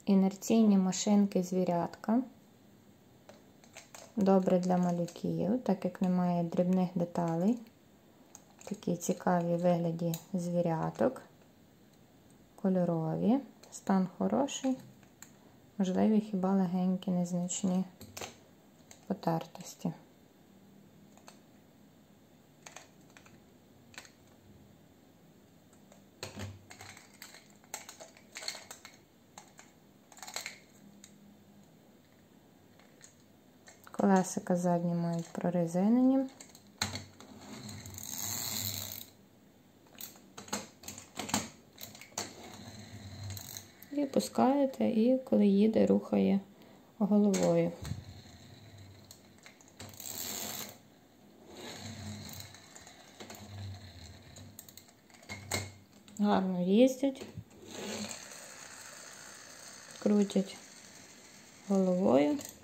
інерційні машинки звірятка. Добре для малюків, так як немає дрібних деталей. Такі цікаві вигляді звіряток. Кольорові. Стан хороший. Можливі хіба легенькі, незначні потертості. Колесика задні мають прорезинені. І пускаєте, і коли їде, рухає головою. Гарно їздять, крутять головою.